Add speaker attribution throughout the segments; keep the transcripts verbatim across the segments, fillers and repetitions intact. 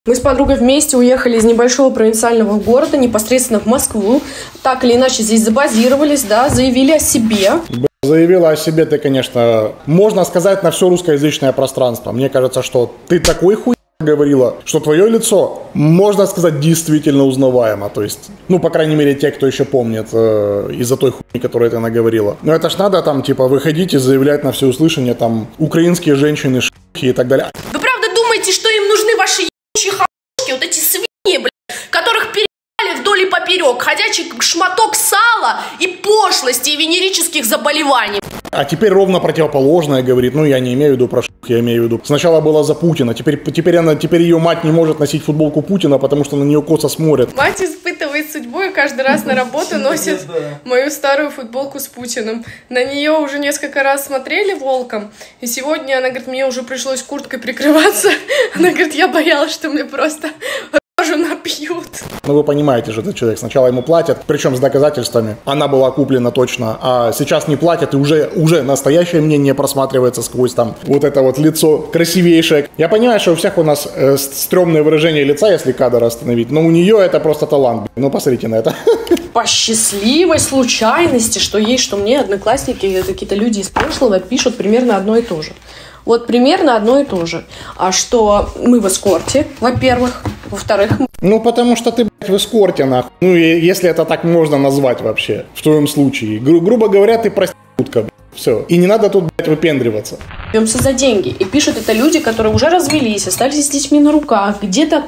Speaker 1: Мы с подругой вместе уехали из небольшого провинциального города непосредственно в Москву. Так или иначе здесь забазировались, да, заявили о себе.
Speaker 2: Заявила о себе ты, конечно, можно сказать, на все русскоязычное пространство. Мне кажется, что ты такой хуй говорила, что твое лицо, можно сказать, действительно узнаваемо. То есть, ну, по крайней мере, те, кто еще помнит э, из-за той хуйни, которую ты наговорила. Но это ж надо там, типа, выходить и заявлять на всеуслышание, там, украинские женщины, ш***ки и так далее.
Speaker 3: Вы правда думаете, что им нужны ваши ебучие х***шки, вот эти свиньи, блядь, которых перебали вдоль и поперек, ходячий шматок сала и пошлости, и венерических заболеваний?
Speaker 2: А теперь ровно противоположное говорит. Ну, я не имею в виду про ш***, я имею в виду. Сначала была за Путина, теперь, теперь, она, теперь ее мать не может носить футболку Путина, потому что на нее косо смотрят.
Speaker 1: Мать испытывает судьбу и каждый раз на работу носит мою старую футболку с Путиным. На нее уже несколько раз смотрели волком, и сегодня она говорит, мне уже пришлось курткой прикрываться. Она говорит, я боялась, что мне просто рожу напьют.
Speaker 2: Ну, вы понимаете же, этот человек, сначала ему платят, причем с доказательствами. Она была куплена точно, а сейчас не платят, и уже, уже настоящее мнение просматривается сквозь там вот это вот лицо красивейшее. Я понимаю, что у всех у нас э, стрёмное выражение лица, если кадр остановить, но у нее это просто талант. Ну, посмотрите на это.
Speaker 1: По счастливой случайности, что есть, что мне одноклассники, какие-то люди из прошлого пишут примерно одно и то же. Вот примерно одно и то же. А что мы в эскорте, во-первых. Во-вторых...
Speaker 2: Ну, потому что ты, блядь, в эскорте, нахуй. Ну, и, если это так можно назвать вообще, в твоем случае. Гру- грубо говоря, ты проститутка, блядь. Все. И не надо тут, блядь, выпендриваться.
Speaker 1: Беремся за деньги. И пишут это люди, которые уже развелись, остались с детьми на руках, где-то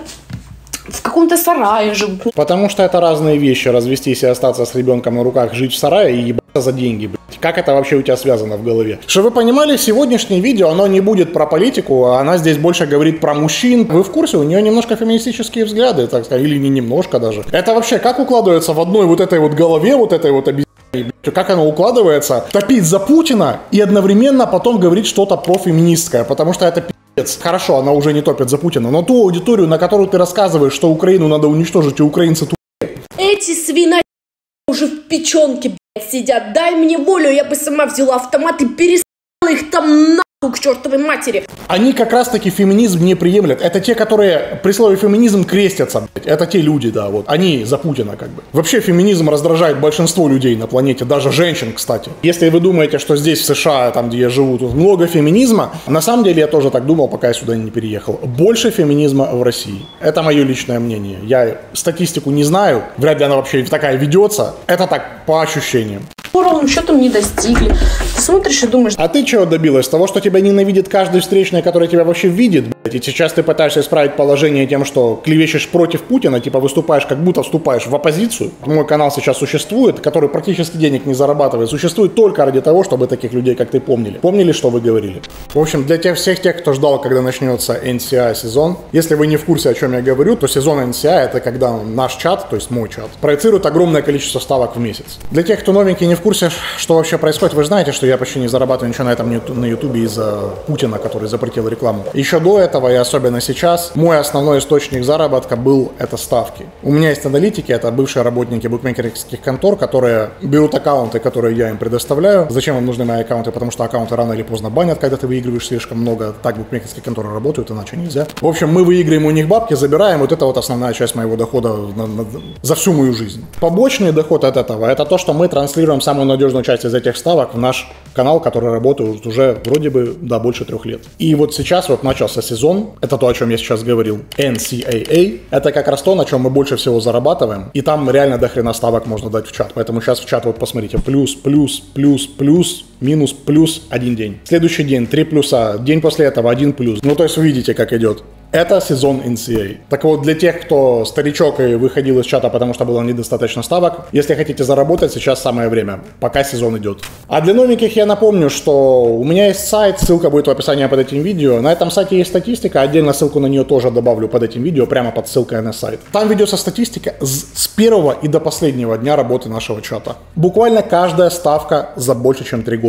Speaker 1: в каком-то сарае живут.
Speaker 2: Потому что это разные вещи. Развестись и остаться с ребенком на руках, жить в сарае и ебаться за деньги, блядь. Как это вообще у тебя связано в голове? Чтобы вы понимали, сегодняшнее видео, оно не будет про политику, а она здесь больше говорит про мужчин. Вы в курсе? У нее немножко феминистические взгляды, так сказать, или не немножко даже. Это вообще как укладывается в одной вот этой вот голове, вот этой вот обезьяне, как оно укладывается, топить за Путина и одновременно потом говорить что-то профеминистское, потому что это пи***ц. Хорошо, она уже не топит за Путина, но ту аудиторию, на которую ты рассказываешь, что Украину надо уничтожить, и украинцы тупые.
Speaker 3: Эти свина уже в печенке, блядь, сидят. Дай мне волю, я бы сама взяла автомат и перестала их там нахуй к чертовой матери.
Speaker 2: Они как раз-таки феминизм не приемлят. Это те, которые при слове феминизм крестятся. Блядь. Это те люди, да, вот. Они за Путина как бы. Вообще феминизм раздражает большинство людей на планете, даже женщин, кстати. Если вы думаете, что здесь в США, там где я живу, тут много феминизма, на самом деле я тоже так думал, пока я сюда не переехал. Больше феминизма в России. Это мое личное мнение. Я статистику не знаю, вряд ли она вообще такая ведется. Это так, по ощущениям.
Speaker 1: Ровным счетом не достигли. Ты смотришь и думаешь...
Speaker 2: А ты чего добилась? Того, что тебя ненавидит каждый встречный, который тебя вообще видит, блядь, и сейчас ты пытаешься исправить положение тем, что клевещешь против Путина, типа выступаешь, как будто вступаешь в оппозицию. Мой канал сейчас существует, который практически денег не зарабатывает, существует только ради того, чтобы таких людей, как ты, помнили. Помнили, что вы говорили? В общем, для тех, всех тех, кто ждал, когда начнется эн си эй сезон, если вы не в курсе, о чем я говорю, то сезон эн си эй это когда наш чат, то есть мой чат, проецирует огромное количество ставок в месяц. Для тех, кто новенький, не в курсе, что вообще происходит, вы же знаете, что я почти не зарабатываю ничего на этом на ютубе из-за Путина, который запретил рекламу. Еще до этого, и особенно сейчас, мой основной источник заработка был это ставки. У меня есть аналитики, это бывшие работники букмекерских контор, которые берут аккаунты, которые я им предоставляю. Зачем им нужны мои аккаунты? Потому что аккаунты рано или поздно банят, когда ты выигрываешь слишком много. Так букмекерские конторы работают, иначе нельзя. В общем, мы выиграем у них бабки, забираем. Вот это вот основная часть моего дохода на, на, за всю мою жизнь. Побочный доход от этого, это то, что мы транслируем самую надежную часть из этих ставок в наш канал, который работает уже вроде бы, да, больше трех лет. И вот сейчас вот начался сезон, это то, о чем я сейчас говорил, эн си эй эй, это как раз то, на чем мы больше всего зарабатываем, и там реально до хрена ставок можно дать в чат, поэтому сейчас в чат вот посмотрите, плюс, плюс, плюс, плюс, минус, плюс, один день. Следующий день, три плюса, день после этого, один плюс. Ну, то есть вы видите, как идет. Это сезон эн си эй. Так вот, для тех, кто старичок и выходил из чата, потому что было недостаточно ставок, если хотите заработать, сейчас самое время, пока сезон идет. А для новеньких я напомню, что у меня есть сайт, ссылка будет в описании под этим видео. На этом сайте есть статистика, отдельно ссылку на нее тоже добавлю под этим видео, прямо под ссылкой на сайт. Там ведется статистика с первого и до последнего дня работы нашего чата. Буквально каждая ставка за больше, чем три года.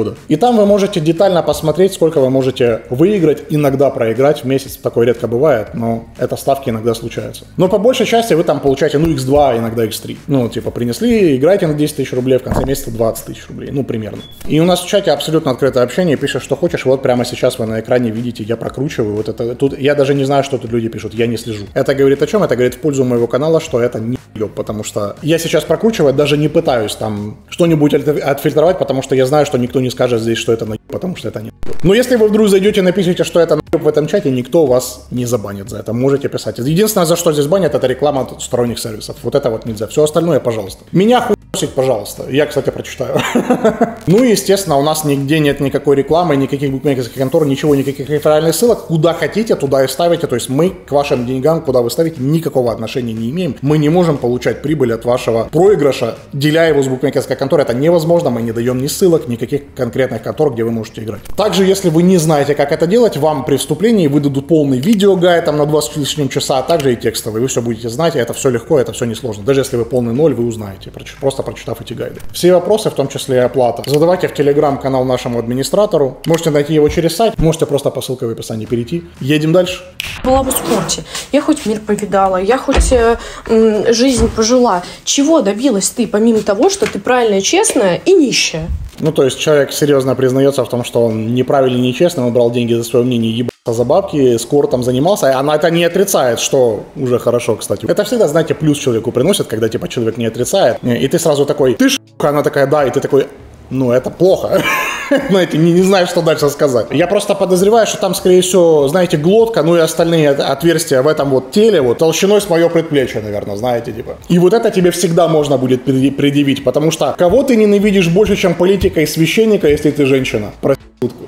Speaker 2: года. И там вы можете детально посмотреть, сколько вы можете выиграть, иногда проиграть в месяц. Такое редко бывает, но это ставки иногда случаются. Но по большей части вы там получаете, ну, икс два, иногда икс три. Ну, типа, принесли, играете на десять тысяч рублей, в конце месяца двадцать тысяч рублей. Ну, примерно. И у нас в чате абсолютно открытое общение, пишешь, что хочешь. Вот прямо сейчас вы на экране видите, я прокручиваю. Вот это тут. Я даже не знаю, что тут люди пишут, я не слежу. Это говорит о чем? Это говорит в пользу моего канала, что это не еб, потому что я сейчас прокручиваю, даже не пытаюсь там что-нибудь отфильтровать, потому что я знаю, что никто не скажет здесь, что это на еб, потому что это не еб. Но если вы вдруг зайдете и напишите, что это на еб в этом чате, никто вас не забанит за это. Можете писать. Единственное, за что здесь банят, это реклама сторонних сервисов. Вот это вот нельзя. Все остальное, пожалуйста. Меня хуй, пожалуйста. Я, кстати, прочитаю. Ну и, естественно, у нас нигде нет никакой рекламы, никаких букмекерских контор, ничего, никаких реферальных ссылок. Куда хотите, туда и ставите. То есть мы к вашим деньгам, куда вы ставите, никакого отношения не имеем. Мы не можем получать прибыль от вашего проигрыша, деля его с букмекерской конторы. Это невозможно. Мы не даем ни ссылок, никаких конкретных контор, где вы можете играть. Также, если вы не знаете, как это делать, вам при вступлении выдадут полный видеогайд там на двадцать с лишним часа, а также и текстовый. Вы все будете знать, и это все легко, это все несложно. Даже если вы полный ноль, вы узнаете, просто прочитав эти гайды. Все вопросы, в том числе и оплата, задавайте в телеграм-канал нашему администратору. Можете найти его через сайт, можете просто по ссылке в описании перейти. Едем дальше.
Speaker 3: Была в спорте. Я хоть мир повидала, я хоть э, м, жизнь пожила. Чего добилась ты, помимо того, что ты правильная, честная и нищая?
Speaker 2: Ну, то есть человек серьезно признается в том, что он неправильно и нечестно, он брал деньги за свое мнение, ебался за бабки, спортом занимался, и она это не отрицает, что уже хорошо, кстати. Это всегда, знаете, плюс человеку приносит, когда, типа, человек не отрицает, и ты сразу такой, ты ш**ка, она такая, да, и ты такой... Ну, это плохо. Знаете, не, не знаю, что дальше сказать. Я просто подозреваю, что там, скорее всего, знаете, глотка, ну и остальные отверстия в этом вот теле, вот, толщиной с мое предплечье, наверное, знаете, типа. И вот это тебе всегда можно будет предъявить, потому что кого ты ненавидишь больше, чем политика и священника, если ты женщина? Проститутку.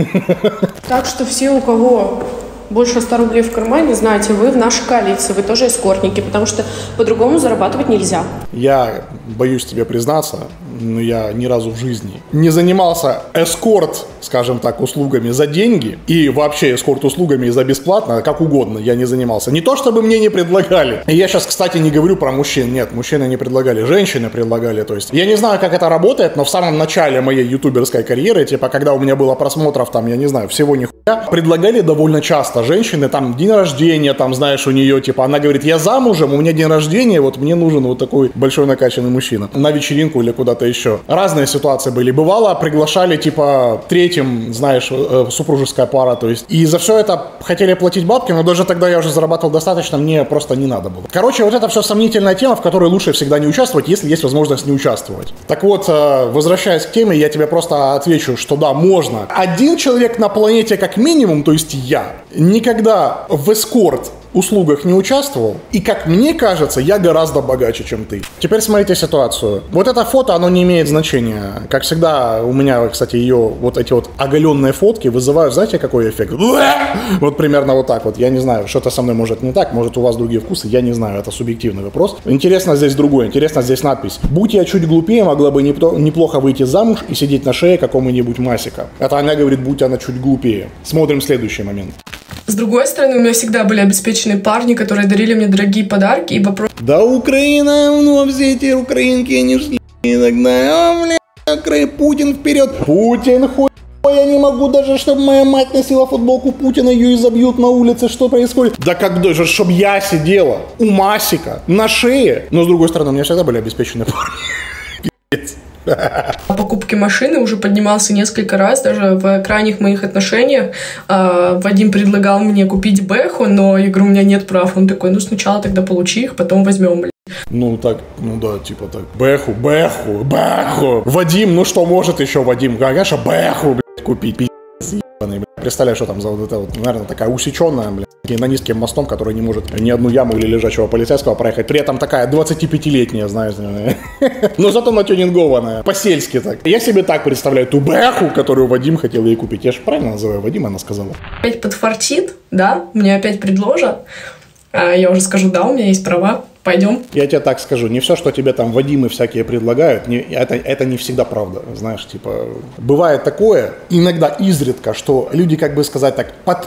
Speaker 1: Так что все, у кого больше ста рублей в кармане, знаете, вы в нашей коалиции, вы тоже эскортники, потому что по-другому зарабатывать нельзя.
Speaker 2: Я боюсь тебе признаться, но я ни разу в жизни не занимался эскорт, скажем так, услугами за деньги и вообще эскорт-услугами за бесплатно, как угодно, я не занимался. Не то, чтобы мне не предлагали. И я сейчас, кстати, не говорю про мужчин. Нет, мужчины не предлагали, женщины предлагали. То есть я не знаю, как это работает, но в самом начале моей ютуберской карьеры, типа, когда у меня было просмотров, там, я не знаю, всего нихуя, предлагали довольно часто женщины, там, день рождения, там, знаешь, у нее, типа, она говорит, я замужем, у меня день рождения, вот мне нужен вот такой большой накачанный мужчина на вечеринку или куда-то еще. Разные ситуации были. Бывало, приглашали, типа, третьим, знаешь, супружеская пара, то есть. И за все это хотели платить бабки, но даже тогда я уже зарабатывал достаточно, мне просто не надо было. Короче, вот это все сомнительная тема, в которой лучше всегда не участвовать, если есть возможность не участвовать. Так вот, возвращаясь к теме, я тебе просто отвечу, что да, можно. Один человек на планете как минимум, то есть я, никогда в эскорт услугах не участвовал, и, как мне кажется, я гораздо богаче, чем ты. Теперь смотрите ситуацию. Вот это фото, оно не имеет значения. Как всегда, у меня, кстати, ее вот эти вот оголенные фотки вызывают, знаете, какой эффект? Вот примерно вот так вот. Я не знаю, что-то со мной может не так, может у вас другие вкусы, я не знаю, это субъективный вопрос. Интересно здесь другое, интересно здесь надпись. Будь я чуть глупее, могла бы неплохо выйти замуж и сидеть на шее какому-нибудь Масика. Это она говорит, будь она чуть глупее. Смотрим следующий момент.
Speaker 1: С другой стороны, у меня всегда были обеспеченные парни, которые дарили мне дорогие подарки и вопрос...
Speaker 2: Да Украина, ну все эти украинки, они шли иногда, а, бля, Путин вперед. Путин хуй, я не могу даже, чтобы моя мать носила футболку Путина, ее изобьют на улице, что происходит? Да как даже, чтобы я сидела у Масика на шее. Но с другой стороны, у меня всегда были обеспеченные парни. Пиздец.
Speaker 1: О покупке машины уже поднимался несколько раз, даже в крайних моих отношениях. Э, Вадим предлагал мне купить Бэху, но я говорю, у меня нет прав. Он такой, ну сначала тогда получи их, потом возьмем, блин.
Speaker 2: Ну так, ну да, типа так. Бэху, Бэху, Бэху. Вадим, ну что может еще Вадим? Конечно, Бэху, блядь, купить, пиздец, ебаный, блядь. Представляю, что там за вот это вот, наверное, такая усеченная, блядь, на низким мостом, который не может ни одну яму или лежачего полицейского проехать. При этом такая двадцатипятилетняя, знаешь, но зато натюнингованная, по-сельски так. Я себе так представляю ту Бэху, которую Вадим хотел ей купить. Я же правильно называю Вадима, она сказала.
Speaker 1: Опять подфартит, да, мне опять предложат. А я уже скажу, да, у меня есть права. Пойдем.
Speaker 2: Я тебе так скажу, не все, что тебе там Вадимы всякие предлагают, не, это, это не всегда правда, знаешь, типа, бывает такое, иногда изредка, что люди, как бы сказать так, под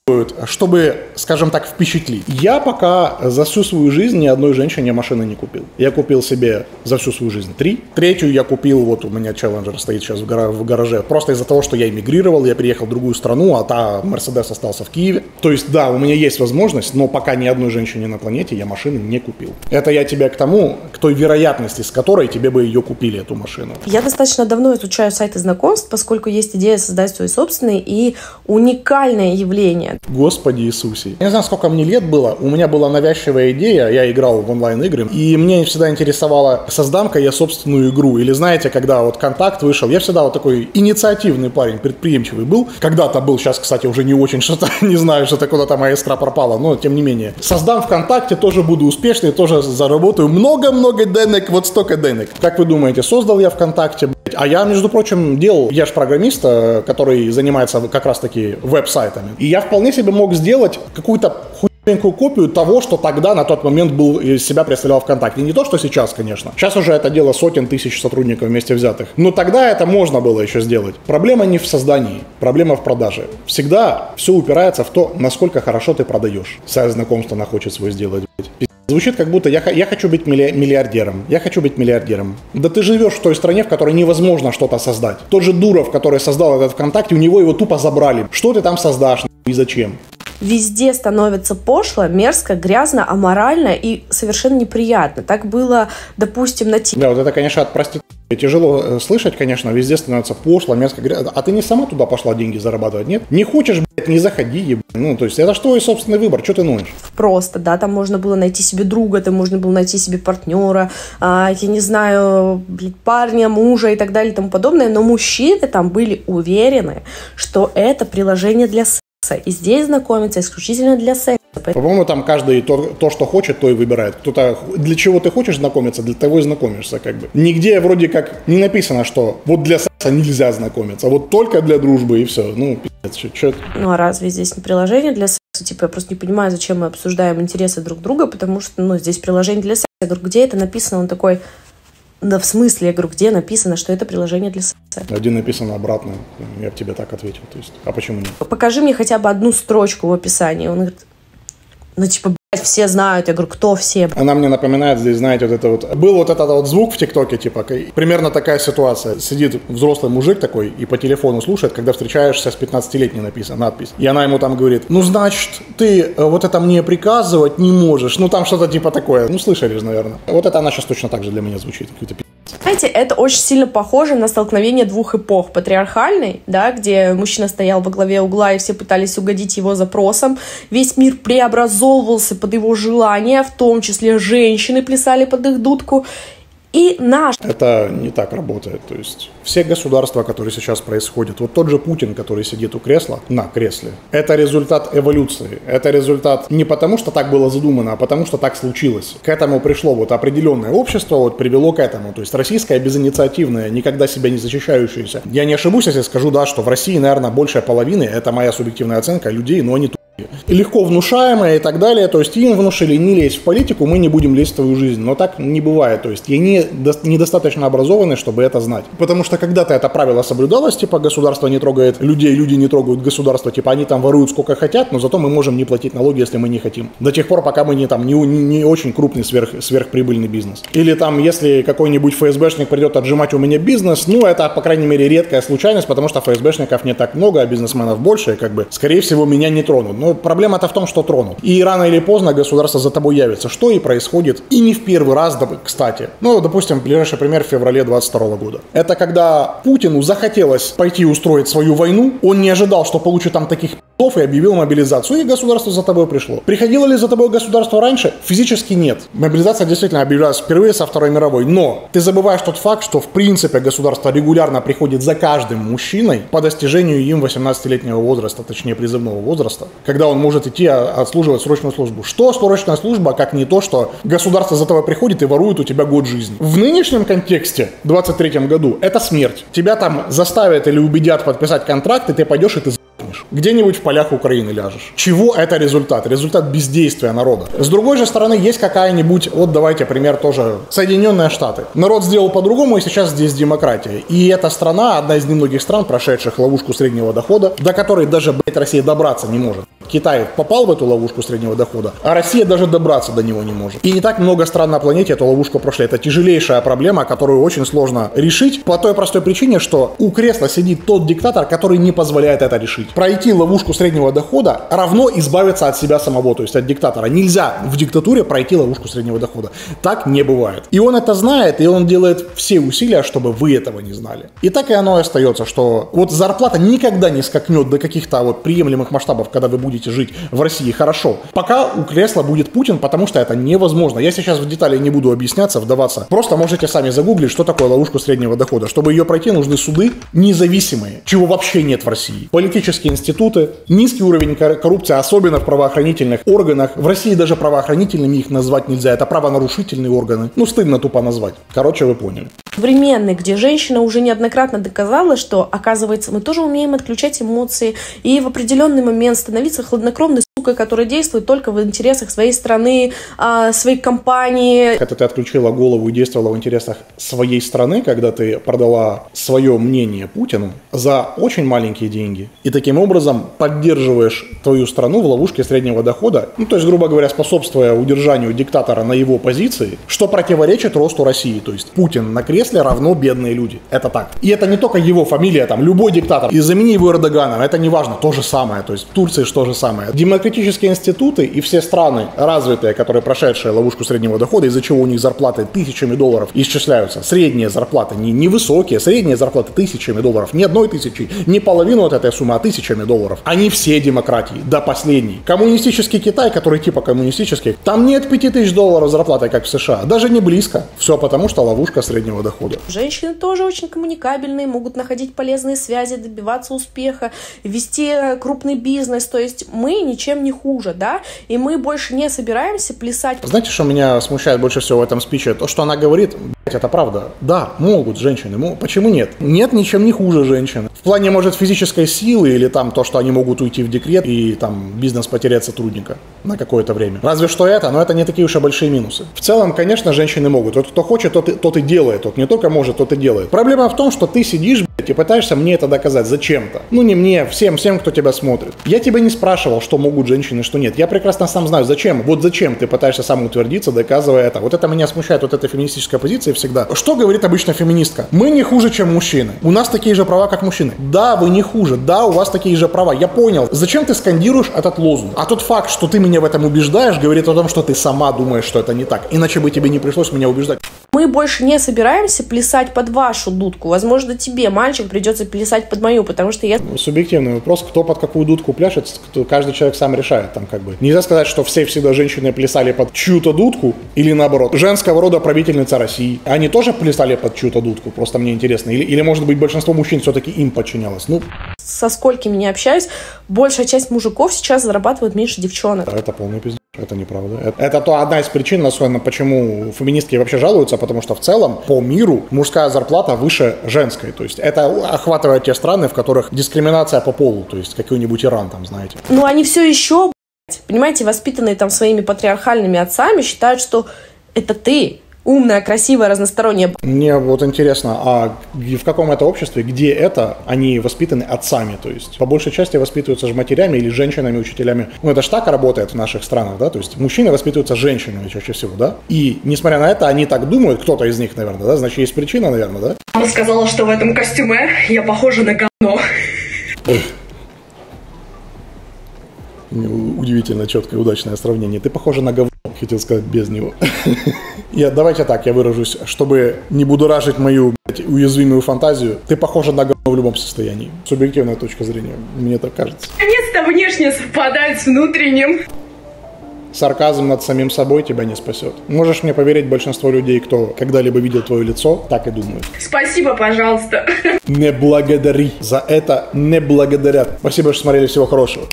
Speaker 2: чтобы, скажем так, впечатлить. Я пока за всю свою жизнь ни одной женщине машины не купил. Я купил себе за всю свою жизнь три. Третью я купил, вот у меня Challenger стоит сейчас в, гара- в гараже, просто из-за того, что я эмигрировал, я переехал в другую страну, а та Mercedes остался в Киеве. То есть, да, у меня есть возможность, но пока ни одной женщине на планете я машины не купил. Это я тебя к тому, к той вероятности, с которой тебе бы ее купили, эту машину.
Speaker 4: Я достаточно давно изучаю сайты знакомств, поскольку есть идея создать свой собственный и уникальное явление.
Speaker 2: Господи Иисусе. Я не знаю, сколько мне лет было. У меня была навязчивая идея. Я играл в онлайн-игры. И мне всегда интересовало, создам-ка я собственную игру. Или знаете, когда вот «Контакт» вышел, я всегда вот такой инициативный парень, предприимчивый был. Когда-то был, сейчас, кстати, уже не очень, что-то, не знаю, что-то куда-то моя искра пропала. Но, тем не менее. Создам ВКонтакте, тоже буду успешный, тоже заработаю много-много денег, вот столько денег. Как вы думаете, создал я ВКонтакте? А я, между прочим, делал, я же программист, который занимается как раз-таки веб-сайтами. И я вполне себе мог сделать какую-то хуйненькую копию того, что тогда на тот момент был, из себя представлял ВКонтакте. Не то, что сейчас, конечно. Сейчас уже это дело сотен тысяч сотрудников вместе взятых. Но тогда это можно было еще сделать. Проблема не в создании, проблема в продаже. Всегда все упирается в то, насколько хорошо ты продаешь. Сайт знакомства она хочет свой сделать. Звучит как будто я, я хочу быть миллиардером. Я хочу быть миллиардером. Да ты живешь в той стране, в которой невозможно что-то создать. Тот же Дуров, который создал этот ВКонтакте, у него его тупо забрали. Что ты там создашь и зачем?
Speaker 4: Везде становится пошло, мерзко, грязно, аморально и совершенно неприятно. Так было, допустим, на ти...
Speaker 2: Да, вот это, конечно, от проститутки тяжело слышать, конечно, везде становится пошло, мерзко, грязно. А ты не сама туда пошла деньги зарабатывать, нет? Не хочешь, блядь, не заходи, ебать. Ну, то есть, это же твой собственный выбор, что ты ноешь?
Speaker 4: Просто, да, там можно было найти себе друга, там можно было найти себе партнера, а, я не знаю, блядь, парня, мужа и так далее и тому подобное, но мужчины там были уверены, что это приложение для секса. И здесь знакомиться исключительно для секса.
Speaker 2: По-моему, там каждый то, то, что хочет, то и выбирает. Кто-то, для чего ты хочешь знакомиться, для того и знакомишься, как бы. Нигде вроде как не написано, что вот для секса нельзя знакомиться, вот только для дружбы и все. Ну, пиздец, что, что это?
Speaker 4: Ну, а разве здесь не приложение для секса? Типа, я просто не понимаю, зачем мы обсуждаем интересы друг друга, потому что, ну, здесь приложение для секса. Я говорю, где это написано? Он такой... Да в смысле, я говорю, где написано, что это приложение для секса?
Speaker 2: Где написано обратно, я бы тебе так ответил. То есть, а почему нет?
Speaker 4: Покажи мне хотя бы одну строчку в описании. Он говорит, ну типа, блядь, все знают. Я говорю, кто все?
Speaker 2: Она мне напоминает здесь, знаете, вот это вот... Был вот этот вот звук в ТикТоке, типа, примерно такая ситуация. Сидит взрослый мужик такой и по телефону слушает, когда встречаешься с пятнадцатилетней, написано, надпись. И она ему там говорит, ну, значит, ты вот это мне приказывать не можешь. Ну, там что-то типа такое. Ну, слышали же, наверное. Вот это она сейчас точно так же для меня звучит. Какой-то пи***.
Speaker 4: Знаете, это очень сильно похоже на столкновение двух эпох. Патриархальной, да, где мужчина стоял во главе угла и все пытались угодить его запросам. Весь мир преобразовывался под его желания, в том числе женщины плясали под их дудку. И наш...
Speaker 2: Это не так работает. То есть все государства, которые сейчас происходят, вот тот же Путин, который сидит у кресла, на кресле, это результат эволюции. Это результат не потому, что так было задумано, а потому, что так случилось. К этому пришло вот определенное общество, вот привело к этому. То есть российское безинициативное, никогда себя не защищающееся. Я не ошибусь, если скажу, да, что в России, наверное, большая половина, это моя субъективная оценка, людей, но они легко внушаемые и так далее, то есть им внушили не лезть в политику, мы не будем лезть в твою жизнь, но так не бывает, то есть я не, недостаточно образованный, чтобы это знать, потому что когда-то это правило соблюдалось, типа государство не трогает людей, люди не трогают государство, типа они там воруют сколько хотят, но зато мы можем не платить налоги, если мы не хотим, до тех пор, пока мы не там не, не, не очень крупный сверх, сверхприбыльный бизнес, или там если какой-нибудь ФСБшник придет отжимать у меня бизнес, ну это по крайней мере редкая случайность, потому что ФСБшников не так много, а бизнесменов больше, и как бы скорее всего меня не тронут. Но проблема-то в том, что тронут. И рано или поздно государство за тобой явится. Что и происходит. И не в первый раз, кстати. Ну, допустим, ближайший пример в феврале двадцать второго года. Это когда Путину захотелось пойти устроить свою войну. Он не ожидал, что получит там таких пи***ов и объявил мобилизацию. И государство за тобой пришло. Приходило ли за тобой государство раньше? Физически нет. Мобилизация действительно объявлялась впервые со Второй мировой. Но ты забываешь тот факт, что в принципе государство регулярно приходит за каждым мужчиной по достижению им восемнадцатилетнего возраста, точнее призывного возраста, когда он может идти отслуживать срочную службу. Что срочная служба, как не то, что государство за тобой приходит и ворует у тебя год жизни. В нынешнем контексте, в двадцать третьем году, это смерть. Тебя там заставят или убедят подписать контракт, и ты пойдешь и ты за***нешь. Где-нибудь в полях Украины ляжешь. Чего это результат? Результат бездействия народа. С другой же стороны, есть какая-нибудь, вот давайте пример тоже, Соединенные Штаты. Народ сделал по-другому, и сейчас здесь демократия. И эта страна, одна из немногих стран, прошедших ловушку среднего дохода, до которой даже, блядь, Россия добраться не может. Китай попал в эту ловушку среднего дохода, а Россия даже добраться до него не может. И не так много стран на планете эту ловушку прошли. Это тяжелейшая проблема, которую очень сложно решить по той простой причине, что у кресла сидит тот диктатор, который не позволяет это решить. Пройти ловушку среднего дохода равно избавиться от себя самого, то есть от диктатора. Нельзя в диктатуре пройти ловушку среднего дохода. Так не бывает. И он это знает, и он делает все усилия, чтобы вы этого не знали. И так и оно и остается, что вот зарплата никогда не скакнет до каких-то вот приемлемых масштабов, когда вы будете жить в России хорошо, пока у кресла будет Путин, потому что это невозможно. Я сейчас в детали не буду объясняться, вдаваться. Просто можете сами загуглить, что такое ловушка среднего дохода. Чтобы ее пройти, нужны суды независимые, чего вообще нет в России. Политические институты, низкий уровень коррупции, особенно в правоохранительных органах. В России даже правоохранительными их назвать нельзя, это правонарушительные органы. Ну, стыдно тупо назвать. Короче, вы поняли.
Speaker 4: Современный, где женщина уже неоднократно доказала, что, оказывается, мы тоже умеем отключать эмоции и в определенный момент становиться хладнокровной сукой, которая действует только в интересах своей страны, своей компании.
Speaker 2: Когда ты отключила голову и действовала в интересах своей страны, когда ты продала свое мнение Путину за очень маленькие деньги, и таким образом поддерживаешь твою страну в ловушке среднего дохода, ну, то есть, грубо говоря, способствуя удержанию диктатора на его позиции, что противоречит росту России. То есть Путин на кресле равно бедные люди. Это так. И это не только его фамилия, там, любой диктатор. И замени его Эрдоганом, это не важно, то же самое. То есть в Турции что же самое. Демократические институты и все страны развитые, которые прошедшие ловушку среднего дохода, из-за чего у них зарплаты тысячами долларов исчисляются. Средние зарплаты, не, не высокие, средние зарплаты тысячами долларов. Не одной тысячи, не половину от этой суммы, а тысячами долларов. Они все демократии, до последней. Коммунистический Китай, который типа коммунистический, там нет пяти тысяч долларов зарплаты, как в США. Даже не близко. Все потому, что ловушка среднего дохода.
Speaker 4: Женщины тоже очень коммуникабельные, могут находить полезные связи, добиваться успеха, вести крупный бизнес. То есть мы ничем не хуже, да? И мы больше не собираемся плясать.
Speaker 2: Знаете, что меня смущает больше всего в этом спиче? То, что она говорит, блядь, это правда. Да, могут женщины. Могут. Почему нет? Нет, ничем не хуже женщины. В плане, может, физической силы или там то, что они могут уйти в декрет и там бизнес потерять сотрудника на какое-то время. Разве что это, но это не такие уж и большие минусы. В целом, конечно, женщины могут. Тот, кто хочет, тот и, тот и делает. Тот не только может, тот и делает. Проблема в том, что ты сидишь, блядь, и пытаешься мне это доказать зачем-то. Ну, не мне, всем, всем, кто тебя смотрит. Я тебя не спрашивал, что могут женщины, что нет. Я прекрасно сам знаю, зачем. Вот зачем ты пытаешься сам утвердиться, доказывая это. Вот это меня смущает, вот эта феминистическая позиция всегда. Что говорит обычно феминистка? Мы не хуже, чем мужчины. У нас такие же права, как мужчины. Да, вы не хуже. Да, у вас такие же права. Я понял. Зачем ты скандируешь этот лозунг? А тот факт, что ты меня в этом убеждаешь, говорит о том, что ты сама думаешь, что это не так. Иначе бы тебе не пришлось меня убеждать.
Speaker 4: Мы больше не собираемся плясать под вашу дудку. Возможно, тебе, мальчик, придется плясать под мою, потому что я...
Speaker 2: Субъективный вопрос, кто под какую дудку пляшет, кто, каждый человек сам решает. Там как бы. Нельзя сказать, что все всегда женщины плясали под чью-то дудку, или наоборот. Женского рода правительница России. Они тоже плясали под чью-то дудку? Просто мне интересно. Или, или может быть, большинство мужчин все-таки им подчинялось? Ну...
Speaker 4: Со сколькими не общаюсь, большая часть мужиков сейчас зарабатывает меньше девчонок.
Speaker 2: Это полный пиздец. Это неправда. Это, это то одна из причин, особенно почему феминистки вообще жалуются, потому что в целом по миру мужская зарплата выше женской. То есть это охватывает те страны, в которых дискриминация по полу, то есть какой-нибудь Иран там, знаете.
Speaker 4: Ну они все еще, понимаете, воспитанные там своими патриархальными отцами, считают, что это ты. Умная, красивая, разносторонняя.
Speaker 2: Мне вот интересно, а в каком это обществе, где это они воспитаны отцами? То есть по большей части воспитываются же матерями или женщинами, учителями. Ну это ж так работает в наших странах, да? То есть мужчины воспитываются женщинами чаще всего, да? И несмотря на это, они так думают, кто-то из них, наверное, да? Значит, есть причина, наверное, да?
Speaker 3: Мама сказала, что в этом костюме я похожа на говно.
Speaker 2: Удивительно четкое, удачное сравнение. Ты похожа на говно, хотел сказать без него. Я, давайте так, я выражусь, чтобы не будоражить мою, блядь, уязвимую фантазию. Ты похожа на говно в любом состоянии. Субъективная точка зрения, мне так кажется.
Speaker 3: Наконец-то внешне совпадает с внутренним.
Speaker 2: Сарказм над самим собой тебя не спасет. Можешь мне поверить, большинство людей, кто когда-либо видел твое лицо, так и думают.
Speaker 3: Спасибо, пожалуйста.
Speaker 2: Не благодари. За это не благодарят. Спасибо, что смотрели. Всего хорошего.